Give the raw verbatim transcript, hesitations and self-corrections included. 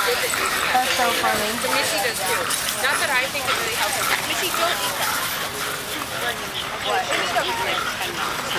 That's so funny. So Missy does too. Not that I think it really helps her. Missy, don't eat that. What?